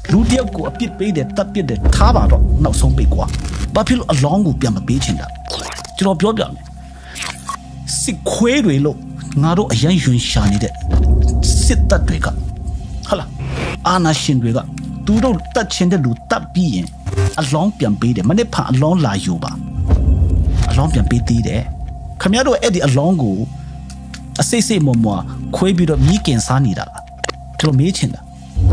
လူတယောက်ကိုအပြစ်ပေးတယ်တပ်ပစ်တယ်ထားပါတော့နောက်ဆုံးပိတ်ကွာဘာဖြစ်လို့အလောင်းကိုပြန်မပေးချင်တာကျွန်တော်ပြောပြမယ်စစ်ခွေးတွေလို့ငါတို့အရင်ယွန်ရှာနေတဲ့စစ်တပ်တွေကဟာလားအာနာရှင်တွေကသူတို့တတ်ချင်တဲ့လူတပ်ပြီးရင်အလောင်းပြန်ပေးတယ်မနေ့ဖန်အလောင်းလာယူပါအလောင်းပြန်ပေးသေးတယ်ခင်ဗျားတို့အဲ့ဒီအလောင်းကိုအစိတ်မွာခွေးပြီးတော့မြည်ကင်စားနေတာကျွန်တော်မေးချင်တာ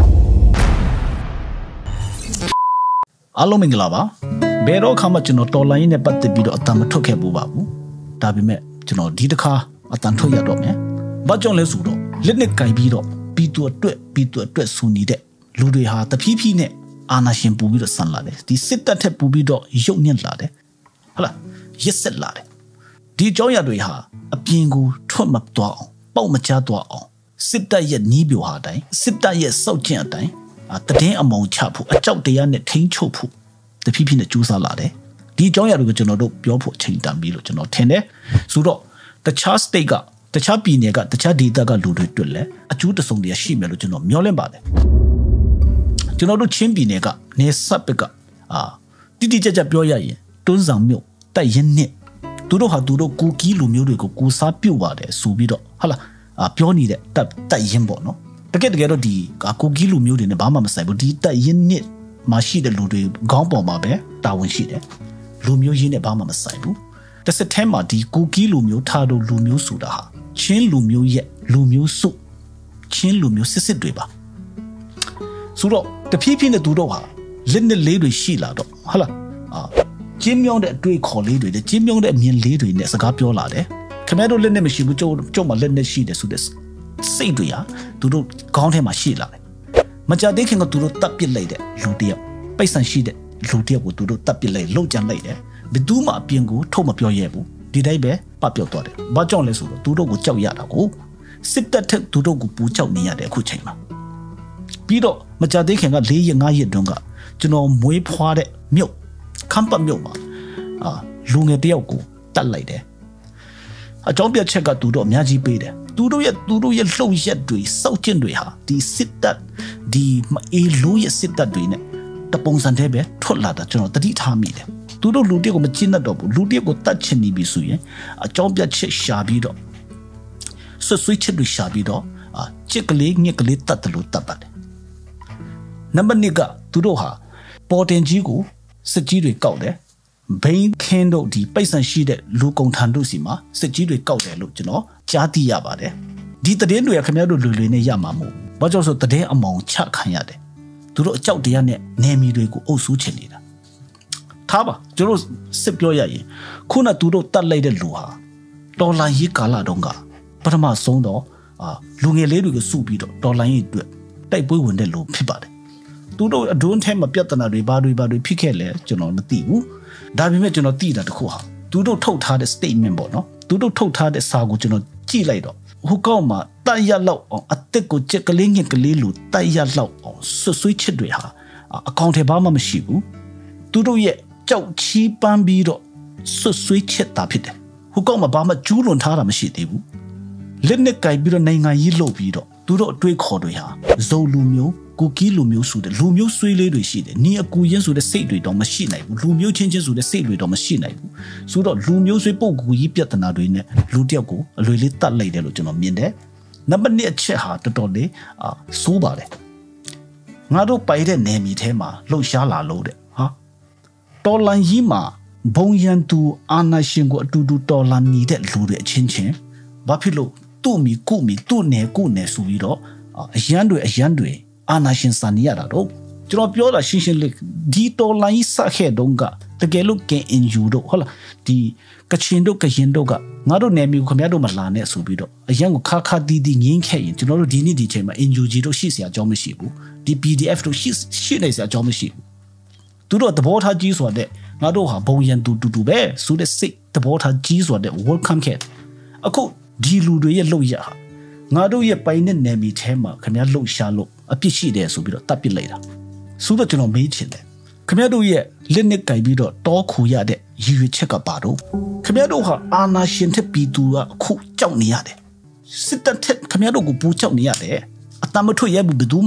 အားလုံးမင်္ဂလာပါဘယ်တော့ခါမှကျွန်တော်တော်လိုင်းနဲ့ပတ်သက်ပြီးတော့အတန်မထွက်ခဲ့ဘူးပါဘူးဒါပေမဲ့ကျွန်တော်ဒီတစ်ခါအတန်ထွက်ရတော့မယ်ဘာကြောင့်လဲဆိုတော့လက်နဲ့ကင်ပြီးတော့ပြီးသူအတွက်ဆူနေတဲ့လူတွေဟာတဖြည်းဖြည်းနဲ့အာနာရှင်ပူပြီးတော့ဆန်လာတယ်ဒီစစ်တပ်ထက်ပူပြီးတော့ရုပ်ညက်လာတယ်ဟုတ်လားရစ်ဆက်လာတယ်ဒီအကြောင်းအရာတွေဟာအပြင်ကိုထွက်မသွားအောင်ပေါက်မချသွားအောင်စစ်တပ်ရဲ့နီးပြိုဟာအတိုင်းစစ်တပ်ရဲ့စောက်ကျင့်အတိုင်းတည်င်းအမုံချဖို့အကြောက်တရားနဲ့ထိန်းချုပ်ဖို့တဖြည်းဖြည်းနဲ့ကြိုးစားလာတယ်ဒီအကြောင်းအရာတွေကိုကျွန်တော်တို့ပြောဖို့ချိန်တန်ပြီးလို့ကျွန်တော်ထင်တယ်ဆိုတော့တခြား state ကတခြားပြည်နယ်ကတခြားဒေသကလူတွေတွေ့လဲအကျိုးတစုံတရာရှိမယ်လို့ကျွန်တော်မျှော်လင့်ပါတယ်ကျွန်တော်တို့ချင်းပြည်နယ်ကနေဆက်ပစ်ကတိတိကျကျပြောရရင်တွန်းဆောင်မြို့တိုက်ရင်နှစ်သူတို့ဟာသူတို့ကူကီလူမျိုးတွေကိုကူစားပြုတ်ပါတယ်ဆိုပြီးတော့ဟာလားပြောနေတဲ့တိုက်ရင်ပေါ့နော်တကယ်တော့ဒီကူကီလူမျိုးတွေနဲ့ဘာမှမဆိုင်ဘူးဒီတိုက်ရင်နှစ်မှာရှိတဲ့လူတွေခေါင်းပေါ်မှာပဲတာဝန်ရှိတယ်လူမျိုးရင်းနဲ့ဘာမှမဆိုင်ဘူးတစ်စက်ထဲမှာဒီကူကီလူမျိုးထားတို့လူမျိုးဆိုတာဟာချင်းလူမျိုးရဲ့လူမျိုးစုချင်းလူမျိုးစစ်တွေပါဆိုတော့တဖြည်းဖြည်းနဲ့သူတို့ဟာလက်နဲ့လေးတွေရှိလာတော့ဟာလားကျင်းမြောင်းတဲ့အတွေ့ခေါ်လေးတွေကျင်းမြောင်းတဲ့အမြင်လေးတွေနဲ့စကားပြောလာတယ်ခင်ဗျားတို့လက်နဲ့မရှိဘူးကျုပ်မှလက်နဲ့ရှိတယ်ဆိုတဲ့စိတ်တွေဟာသူတို့ခေါင်းထဲမှာရှိလာတယ်မကြသေးခင်ကသူတို့တပ်ပစ်လိုက်တဲ့လူတယောက်ပိတ်ဆန်ရှိတဲ့လူတယောက်ကိုသူတို့တပ်ပစ်လိုက်လှုပ်ကြမ်းလိုက်တယ်ဘယ်သူမှအပြင်ကိုထုတ်မပြောရဲဘူးဒီတိုင်းပဲပပျောက်သွားတယ်ဘာကြောင့်လဲဆိုတော့သူတို့ကိုကြောက်ရတာကိုစစ်တပ်ထက်သူတို့ကိုပူကြောက်နေရတဲ့အခုချိန်မှာပြီးတော့မကြသေးခင်က4ရက်5ရက်တုန်းကကျွန်တော်မွေးဖွားတဲ့မြို့ခမ်းပတ်မြို့မှာလူငယ်တယောက်ကိုတတ်လိုက်တယ်အကြောင်းပြချက်ကသူတို့အများကြီးပေးတယ်သူတို့ရဲ့လှုပ်ရက်တွေစောက်ကျင့်တွေဟာဒီစစ်တပ်ဒီမအေးလို့ရဲ့စစ်တပ်တွေနဲ့တပုံစံတည်းပဲထွက်လာတာကျွန်တော်တတိထားမိတယ်သူတို့လူတယောက်ကိုမကျင့်တတ်တော့ဘူးလူတယောက်ကိုတတ်ချင်နေပြီဆိုရင်အကြောင်းပြချက်ရှာပြီးတော့ဆွေးချက်တွေရှာပြီးတော့ချစ်ကလေးညက်ကလေးတတ်တယ်လို့တတ်ပါတယ်နံပါတ်2ကသူတို့ဟာပေါ်တင်ကြီးကိုစစ်ကြီးတွေကောက်တယ်ဘိန်းခင်းတို့ဒီပိတ်ဆန်ရှိတဲ့လူကုန်ထန်တို့စီမှာစစ်ကြီးတွေကောက်တယ်လို့ကျွန်တော်ကြားသိရပါတယ်ဒီသတင်းတွေကခင်ဗျားတို့လွယ်နဲ့ရမှာမဟုတ်ဘူးဘာကြောင့်ဆိုသတင်းအမောင်ချခံရတယ်သူတို့အကြောက်တရားနဲ့နယ်မီတွေကိုအုပ်စိုးချင်နေတာထားပါကျွန်တော်စစ်ပြောရရင်ခုနသူတို့တတ်လိုက်တဲ့လူဟာတော်လိုင်းရေးကာလတုန်းကပထမဆုံးတော့လူငယ်လေးတွေကိုစုပြီးတော့တော်လိုင်းရေးအတွက်တိုက်ပွဲဝင်တဲ့လူဖြစ်ပါတယ်သူတို့အတွင်းထဲမှာပြဿနာတွေဘာတွေဖြစ်ခဲ့လဲကျွန်တော်မသိဘူးဒါပေမဲ့ကျွန်တော်သိတာတခုဟာသူတို့ထုတ်ထားတဲ့ statement ပေါ့နော်သူတို့ထုတ်ထားတဲ့စာကိုကျွန်တော်ကြည့်လိုက်တော့ဟိုကောက်မှာတိုက်ရလောက်အောင်အသက်ကိုကြက်ကလေးငှက်ကလေးလူတိုက်ရလောက်အောင်ဆွေးချစ်တွေဟာအကောင့်ထဲဘာမှမရှိဘူးသူတို့ရဲ့ကြောက်ချီးပန်းပြီးတော့ဆွေးချစ်တာဖြစ်တယ်ဟိုကောက်မှာဘာမှကျူးလွန်ထားတာမရှိသေးဘူးလက်နဲ့ကြိုက်ပြီးတော့နိုင်ငံရေးလုပ်ပြီးတော့သူတို့အတွေးခေါ်တွေဟာဇုံလူမျိုးကူကီလူမျိုးဆိုတဲ့လူမျိုးဆွေးလေးတွေရှိတယ်။နီအကူရင်းဆိုတဲ့စိတ်တွေတော့မရှိနိုင်ဘူး။လူမျိုးချင်းဆိုတဲ့စိတ်တွေတော့မရှိနိုင်ဘူး။ဆိုတော့လူမျိုးဆွေးပုတ်ကူကြီးပြဿနာတွေနဲ့လူတယောက်ကိုအလွယ်လေးတတ်လိုက်တယ်လို့ကျွန်တော်မြင်တယ်။နံပါတ်2အချက်ဟာတော်တော်လေးစိုးပါတယ်။ငါတို့ပိုင်တဲ့နယ်မြေထဲမှာလှုပ်ရှားလာလို့တဲ့ဟာတော်လန်ကြီးမှာဘုံရန်သူအာနာရှင်ကိုအတူတူတော်လန်နေတဲ့လူတွေအချင်းချင်းဘာဖြစ်လို့သူ့မီကုမီသူ့နယ်ကုနယ်ဆိုပြီးတော့အရန်တွေအာနာရှင်စံရတာတော့ကျွန်တော်ပြောတာရှင်းလေးဒီတော်လိုင်းစခဲ့တုန်းကတကယ်လို့ကင်အင်ယူတို့ဟုတ်လားဒီကချင်တို့ကရင်တို့ကငါတို့နယ်မြေကိုခင်ဗျားတို့မလာနဲ့ဆိုပြီးတော့အရန်ကိုခါတီးငင်းခဲ့ရင်ကျွန်တော်တို့ဒီနေ့ဒီချိန်မှာ NUG တို့ရှိเสียအကြောင်းမရှိဘူးဒီ PDF တို့ရှိနေเสียအကြောင်းမရှိဘူးသူတို့သဘောထားကြီးဆိုတဲ့ငါတို့ဟာဘုံရန်တူပဲဆိုတဲ့စိတ်သဘောထားကြီးဆိုတဲ့ welcome ခဲ့အခုဒီလူတွေရဲ့လုပ်ရဟာငါတို့ရဲ့ပိုင်တဲ့နယ်မြေထဲမှာခင်ဗျားလှုပ်ရှားလို့အပြစ်ရှိတယ်ဆိုပြီးတော့တပ်ပစ်လိုက်တာဆိုတော့ကျွန်တော်မေးချင်တယ်ခင်ဗျားတို့ရဲ့လက်နဲ့ကြိုက်ပြီးတော့တောခူရတဲ့ရည်ရွယ်ချက်ကပါတော့ခင်ဗျားတို့ဟာအာနာရှင်ထက်ပြည်သူကအခုကြောက်နေရတယ်စစ်တပ်ထက်ခင်ဗျားတို့ကိုပူကြောက်နေရတယ်အတမထွက်ရဲဘူးဘယ်သူမှ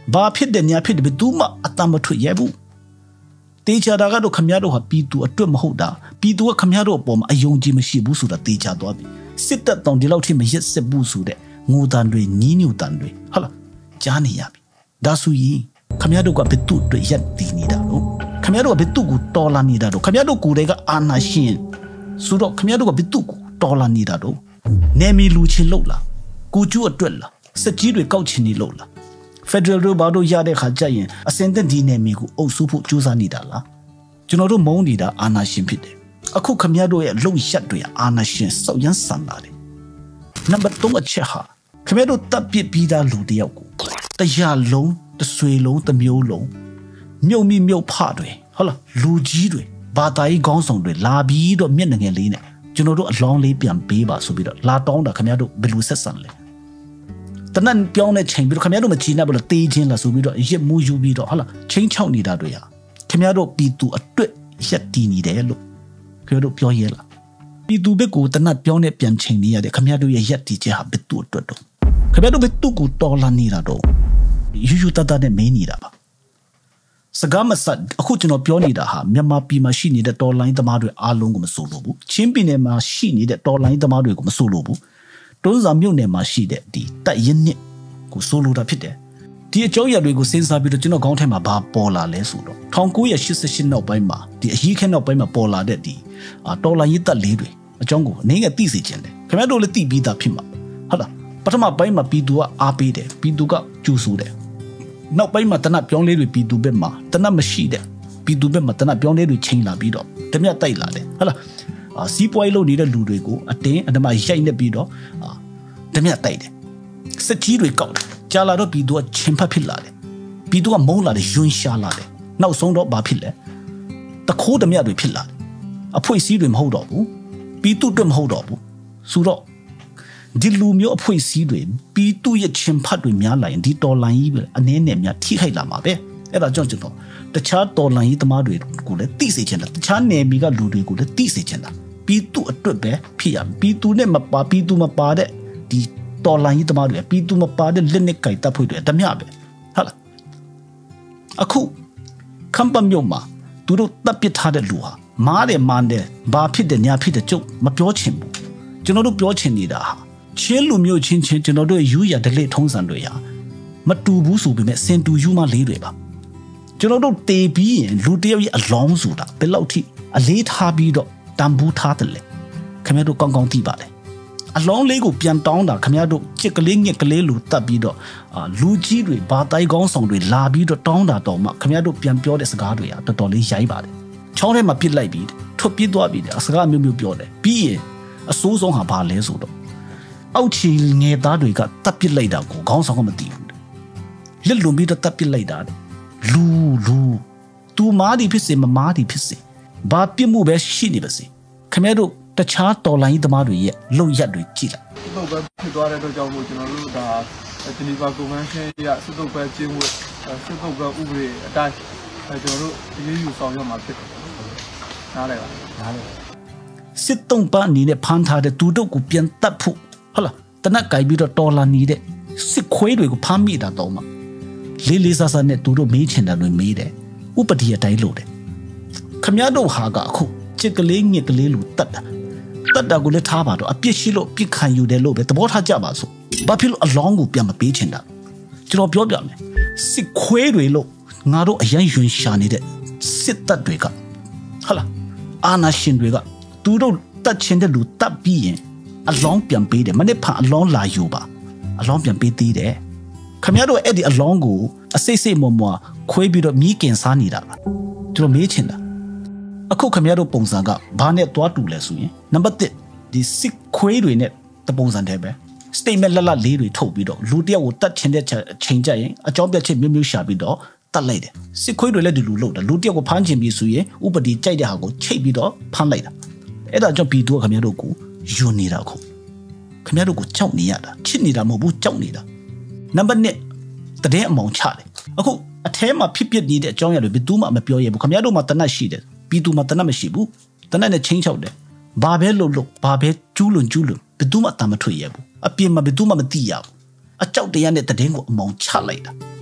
ဘာဖြစ်တယ်ညာဖြစ်တယ်ဘယ်သူမှအတမထွက်ရဲဘူးတေချာတာကတော့ခမရတို့ဟာပြည်သူအတွက်မဟုတ်တာပြည်သူကခမရတို့အပေါ်မှာအယုံကြည်မရှိဘူးဆိုတာတေချာသွားပြီစစ်တပ်တောင်ဒီလောက်ထိမရက်စစ်ဘူးဆိုတဲ့ငိုတန်တွေညီးညူတန်တွေဟုတ်လားကြားနေရပြီဒါဆိုရင်ခမရတို့ကဘယ်သူအတွက်ရက်တည်နေတာလို့ခမရတို့ကဘယ်သူကိုတော်လာနေတာလို့ခမရတို့ကိုယ်တွေကအာနာရှင်ဆိုတော့ခမရတို့ကဘယ်သူကိုတော်လာနေတာလို့နေမီလူချင်းလို့လားကိုကျူအတွက်လားစက်ကြီးတွေကောက်ချင်နေလို့လားFederal တို့ဘာတို့ရတဲ့ခါကြရင်အစင်သက်ဒီနယ်မြေကိုအုပ်စုဖို့ကြိုးစားနေတာလားကျွန်တော်တို့မုန်းနေတာအာဏာရှင်ဖြစ်တယ်အခုခမရတို့ရဲ့လုံရက်တွေအာဏာရှင်စောက်ရမ်းဆန်လာတယ်နံပါတ်3အချက်ဟာခမရတို့တပ်ပစ်ပြီးသားလူတယောက်ကိုတရားလုံးတဆွေလုံးတစ်မျိုးလုံးမြုပ်မိမြုပ်ဖတွေဟုတ်လားလူကြီးတွေဘာသာရေးခေါင်းဆောင်တွေလာပြီးတော့မျက်နှာငယ်လေးနဲ့ကျွန်တော်တို့အလောင်းလေးပြန်ပေးပါဆိုပြီးတော့လာတောင်းတာခမရတို့ဘယ်လိုဆက်ဆံလဲတနတ်ပြောင်းတဲ့ချိန်ပြီးတော့ခင်ဗျားတို့မချီနေဘူးလို့တေးချင်းလားဆိုပြီးတော့ရစ်မှုယူပြီးတော့ဟာလားချင်းချောက်နေတာတွေဟာခင်ဗျားတို့ပြည်သူအတွက်ရက်တည်နေတယ်လို့ခင်ဗျားတို့ပြောရဲလားပြည်သူဘက်ကိုတနတ်ပြောင်းတဲ့ပြန်ချိန်နေရတဲ့ခင်ဗျားတို့ရဲ့ရက်တည်ချက်ဟာဘယ်သူအတွက်တော့ခင်ဗျားတို့ဘယ်သူကိုတော်လာနေတာတော့ယူယူတတ်တဲ့မင်းနေတာပါစကားမဆက်အခုကျွန်တော်ပြောနေတာဟာမြန်မာပြည်မှာရှိနေတဲ့တော်လိုင်းသမားတွေအားလုံးကိုမဆိုလို့ဘူးချင်းပြည်နယ်မှာရှိနေတဲ့တော်လိုင်းသမားတွေကိုမဆိုလို့ဘူးတွန်းစာမြို့နယ်မှာရှိတဲ့ဒီတပ်ရင်းနှစ်ကိုဆိုလိုတာဖြစ်တယ်ဒီအကြောင်းအရာတွေကိုစဉ်းစားပြီးတော့ကျွန်တော်ခေါင်းထဲမှာဘာပေါ်လာလဲဆိုတော့1988နောက်ပိုင်းမှာဒီအကြီးခဲနောက်ပိုင်းမှာပေါ်လာတဲ့ဒီတော်လိုင်းရေးတပ်လေးတွေအကြောင်းကိုအနေငယ်သိစေချင်တယ်ခင်ဗျားတို့လည်းသိပြီးသားဖြစ်မှာဟုတ်လားပထမပိုင်းမှာပြည်သူကအားပေးတယ်ပြည်သူကကြိုဆိုတယ်နောက်ပိုင်းမှာတနတ်ပြောင်းလေးတွေပြည်သူဘက်မှာတနတ်မရှိတဲ့ပြည်သူဘက်မှာတနတ်ပြောင်းလေးတွေချိန်လာပြီးတော့တမျက်တိုက်လာတယ်ဟုတ်လားစီးပွားရေးလုပ်နေတဲ့လူတွေကိုအတင်းအဓမ္မရိုက်နေပြီးတော့တမျက်တိုက်တယ်စက်ကြီးတွေကောက်တယ်ကြာလာတော့ပြည်သူကချင်းဖတ်ဖြစ်လာတယ်ပြည်သူကမုန်းလာတယ်ယွန်းရှာလာတယ်နောက်ဆုံးတော့ဘာဖြစ်လဲတခိုးတမျက်တွေဖြစ်လာတယ်အဖွေစည်းတွေမဟုတ်တော့ဘူးပြည်သူတွေမဟုတ်တော့ဘူးဆိုတော့ဒီလူမျိုးအဖွေစည်းတွေပြည်သူရဲ့ချင်းဖတ်တွေများလာရင်ဒီတော်လိုင်းကြီးပဲအနေနဲ့များထိခိုက်လာမှာပဲအဲ့ဒါကြောင့်ကျွန်တော်တခြားတော်လိုင်းကြီးသမားတွေကိုလည်းသိစေချင်တာတခြားနယ်မြေကလူတွေကိုလည်းသိစေချင်တာပြည်သူအတွက်ပဲဖြစ်ရပြည်သူနဲ့မပါပြည်သူမပါတဲ့ဒီတော်လိုင်းကြီးသမားတွေပြည်သူမပါတဲ့လက်နဲ့ကြိုက်တပ်ဖွဲ့တွေတမျှပဲဟုတ်လားအခုခမ်ပမြို့မှာသူတို့တပ်ပစ်ထားတဲ့လူဟာမားတယ်မန်တယ်ဘာဖြစ်တယ်ညာဖြစ်တယ်ကျုပ်မပြောချင်ဘူးကျွန်တော်တို့ပြောချင်နေတာဟာချင်းလူမျိုးချင်းကျွန်တော်တို့ယူရဒလေထုံးစံတွေဟာမတူဘူးဆိုပေမဲ့စင်တူယူမလေးတွေပါကျွန်တော်တို့တေပြီးရင်လူတယောက်ရဲ့အလောင်းဆိုတာဘယ်လောက်ထိအလေးထားပြီးတော့တန်ဖိုးထားတယ်လေခင်ဗျားတို့ကောင်းကောင်းသိပါတယ်အလောင်းလေးကိုပြန်တောင်းတာခင်ဗျားတို့ချစ်ကလေးညက်ကလေးလူတတ်ပြီးတော့လူကြီးတွေဘာတိုင်ကောင်းဆောင်တွေလာပြီးတော့တောင်းတာတော့မှခင်ဗျားတို့ပြန်ပြောတဲ့စကားတွေဟာတော်တော်လေးရိုက်ပါတယ်ချောင်းထဲမှာပြစ်လိုက်ပြီးထွက်ပြေးသွားပြီးစကားမျိုးမျိုးပြောတယ်ပြီးရင်အစိုးဆုံးဟာဘာလဲဆိုတော့အောက်ချီငယ်သားတွေကတပ်ပစ်လိုက်တာကိုခေါင်းဆောင်ကမသိဘူးလက်လွန်ပြီးတော့တပ်ပစ်လိုက်တာလူသူမားဒီဖြစ်စေမမားဒီဖြစ်စေဘာပြစ်မှုပဲရှိနေပါစေခင်ဗျားတို့တခြားတော်လိုင်းသမားတွေရဲ့လုံရက်တွေကြည့်လိုက်စစ်တုပ်ပဲဖြစ်သွားတဲ့အတွက်ကြောင့်မို့ကျွန်တော်တို့ဒါဂျနီဗာကွန်ဗင်းရှင်းရစစ်တုပ်ပဲကျင်းဝတ်စစ်တုပ်ပဲဥပဒေအတိုင်းကျွန်တော်တို့အရေးယူဆောင်ရွက်မှာဖြစ်တယ်နားလည်ပါနားလည်စစ်တုံးပန်းအနေနဲ့ဖမ်းထားတဲ့သူတို့ကိုပြန်တပ်ဖို့ဟုတ်လားတနက်ကြိုက်ပြီးတော့တော်လာနေတဲ့စစ်ခွေးတွေကိုဖမ်းမိတာတော့မှလေးဆဆနဲ့သူတို့မေးချင်တယ်လို့မေးတယ်ဥပဒေအတိုင်းလို့တယ်ခမရတို့ဟာကအခုချစ်ကလေးညက်ကလေးလူတတ်တာကိုလည်းထားပါတော့အပြစ်ရှိလို့ပြစ်ခံယူတယ်လို့ပဲသဘောထားကြပါစို့ဘာဖြစ်လို့အလောင်းကိုပြန်မပေးချင်တာကျွန်တော်ပြောပြမယ်စစ်ခွေးတွေလို့ငါတို့အရင်ယွန်ရှာနေတဲ့စစ်တပ်တွေကဟုတ်လားအာနာရှင်တွေကသူတို့တတ်ချင်တဲ့လူတတ်ပြီးရင်အလောင်းပြန်ပေးတယ်မနေ့ဖန်အလောင်းလာယူပါအလောင်းပြန်ပေးသေးတယ်ခမရတို့အဲ့ဒီအလောင်းကိုအစိတ်မွာခွေးပြီးတော့မြည်ကင်စားနေတာပါကျွန်တော်မေးချင်တာအခုခမရတို့ပုံစံကဘာနဲ့တွားတူလဲဆိုရင်နံပါတ်1ဒီစစ်ခွေးတွေနဲ့တပုံစံတည်းပဲ statement လက်လေးတွေထုတ်ပြီးတော့လူတယောက်ကိုတတ်ချင်တဲ့ချိန်ကြရင်အကြောင်းပြချက်မျိုးရှာပြီးတော့တတ်လိုက်တယ်စစ်ခွေးတွေလည်းဒီလူလုပ်တယ်လူတယောက်ကိုဖမ်းချင်ပြီးဆိုရင်ဥပဒေကြိုက်တဲ့ဟာကိုချိတ်ပြီးတော့ဖမ်းလိုက်တာအဲ့ဒါကြောင့်ပြည်သူကခမရတို့ကိုယွန်းနေတာခုခမရတို့ကိုကြောက်နေရတာချစ်နေတာမဟုတ်ဘူးကြောက်နေတာနံပါတ်2တည်တဲ့အမောင်ချတယ်အခုအထဲမှာဖြစ်ပျက်နေတဲ့အကြောင်းအရာတွေဘယ်သူမှမပြောရဘူးခမရတို့မှာတနတ်ရှိတယ်ပြည်သူမှာတနတ်မရှိဘူးတနတ်နဲ့ချင်းချောက်တယ်ဘာပဲလို့ဘာပဲကျူးလွန်ဘယ်သူမှအတမထွက်ရဘူးအပြင်မှာဘယ်သူမှမသိရဘူးအကြောက်တရားနဲ့တည်င်းကိုအမောင်ချလိုက်တာ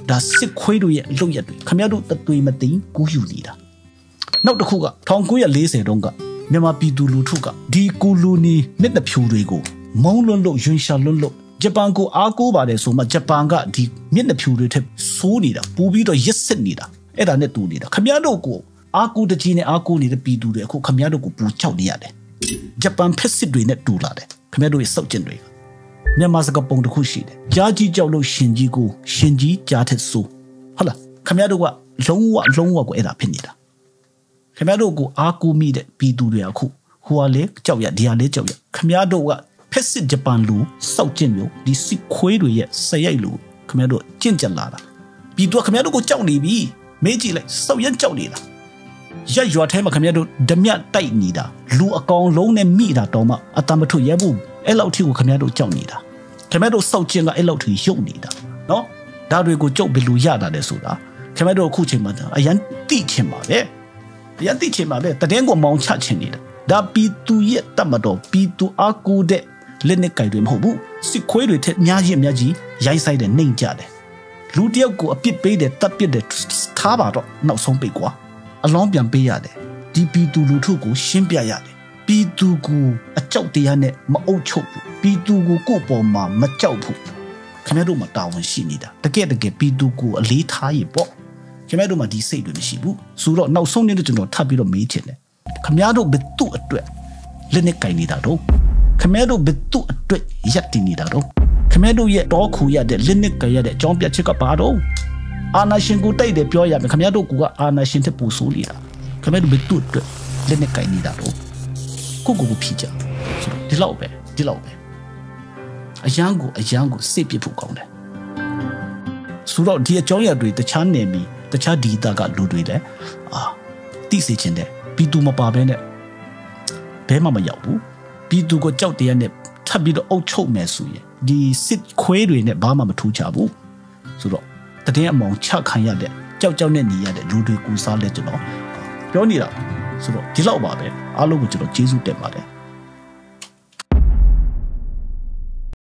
ဒါစစ်ခွေးတို့ရဲ့လုပ်ရက်တွေခမရတို့တသွေးမသိကူးယူနေတာနောက်တစ်ခုက1940တုန်းကမြန်မာပြည်သူလူထုကဒီကိုလိုနီမျက်နှာဖြူတွေကိုမုံလွန်းလို့ယွန်ရှာလွန်းလို့ဂျပန်ကိုအားကိုးပါတယ်ဆိုမှဂျပန်ကဒီမျက်နှာဖြူတွေထက်ဆိုးနေတာပူပြီးတော့ရက်စစ်နေတာအဲ့ဒါနဲ့တူနေတာခမရတို့ကိုအားကိုးတကြီးနဲ့အားကိုးနေတဲ့ပြည်သူတွေအခုခမရတို့ကိုပူချောက်နေရတယ်ဂျပန်ဖက်စစ်တွေနဲ့တူလာတယ်ခမရတို့ရဲ့စောက်ကျင်တွေမြန်မာစကားပုံတစ်ခုရှိတယ်ကြားကြီးကြောက်လို့ရှင်ကြီးကိုရှင်ကြီးကြားထက်ဆိုးဟုတ်လားခမရတို့ကလုံးဝကိုအဲ့ဒါဖြစ်နေတာခမရတို့ကိုအားကိုးမိတဲ့ပြည်သူတွေအခုဟိုကလေကြောက်ရဒီကလေကြောက်ရခမရတို့ကဖက်စစ်ဂျပန်လူစောက်ကျင်မျိုးဒီစစ်ခွေးတွေရဲ့ဆရိုက်လူခမရတို့ကျင့်ကြံလာတာပြည်သူကခမရတို့ကိုကြောက်နေပြီမေးကြည့်လိုက်စောက်ရမ်းကြောက်နေတာရက်ရွာထဲမှာခမရတို့ဓမြတိုက်နေတာလူအကောင်လုံးနဲ့မိတာတော့မှအတမထွရဲဘူးအဲ့လောက်ထိကိုခမရတို့ကြောက်နေတာခမရတို့စောက်ကျင်ကအဲ့လောက်ထိရုပ်နေတာနော်ဒါတွေကိုကြောက်ဘယ်လိုရတာလဲဆိုတာခမရတို့အခုချိန်မှာအရန်တိချင်ပါပဲအရန်တိချင်ပါပဲတတဲ့ကိုမောင်းချချင်နေတာဒါပြည်သူရဲ့တတ်မတော်ပြည်သူအားကိုးတဲ့လက်နဲ့ကြိုက်တွေမဟုတ်ဘူးစစ်ခွေးတွေထက်များကြီးရိုက်ဆိုင်တဲ့နှိမ်ကြတယ်လူတယောက်ကိုအပြစ်ပေးတယ်တပ်ပစ်တယ်ထားပါတော့နောက်ဆုံးပိတ်ကွာအလောင်းပြန်ပေးရတယ်ဒီပြည်သူလူထုကိုရှင်းပြရတယ်ပြည်သူကိုအကြောက်တရားနဲ့မအုပ်ချုပ်ဘူးပြည်သူကိုကိုယ့်ပေါ်မှာမကြောက်ဘူးခင်ဗျားတို့မှာတာဝန်ရှိနေတာတကယ်ပြည်သူကိုအလေးထားရပေါ့ခင်ဗျားတို့မှာဒီစိတ်တွေမရှိဘူးဆိုတော့နောက်ဆုံးနေ့ကျွန်တော်ထပ်ပြီးတော့မေးချင်တယ်ခင်ဗျားတို့ဘယ်သူ့အတွက်လက်နဲ့ကြိုင်နေတာတော့ခင်ဗျားတို့ဘယ်သူ့အတွက်ရက်တည်နေတာတော့ခင်ဗျားတို့ရဲ့တောခူရတဲ့လက်နဲ့ကြိုင်ရတဲ့အကြောင်းပြချက်ကပါတော့အာနာရှင်ကိုတိုက်တယ်ပြောရမယ်ခင်ဗျားတို့ကအာနာရှင်တဲ့ပူဆိုးနေတာခင်ဗျားတို့ဘယ်သူ့အတွက်လက်နဲ့ကြိုင်နေတာတော့ကိုဖြီးကြဒီလောက်ပဲအရန်ကိုစိတ်ပြဖို့ကောင်းတယ်ဆိုတော့ဒီအကြောင်းအရာတွေတခြားနယ်မီတခြားဒေသကလူတွေလည်းသိစေချင်တယ်ပြည်သူမပါဘဲနဲ့ဘဲမှမရောက်ဘူးပြည်သူကိုကြောက်တရားနဲ့ထပ်ပြီးတော့အုပ်ချုပ်မယ်ဆိုရင်ဒီစစ်ခွေးတွေနဲ့ဘာမှမထူးချဘူးဆိုတော့တည်င်းအမောင်ချခံရတဲ့ကြောက်နဲ့နေရတဲ့လူတွေကူစားလဲကျွန်တော်ပြောနေတာဆိုတော့ဒီလောက်ပါပဲအားလုံးကိုကျွန်တော်ကျေးဇူးတင်ပါတယ်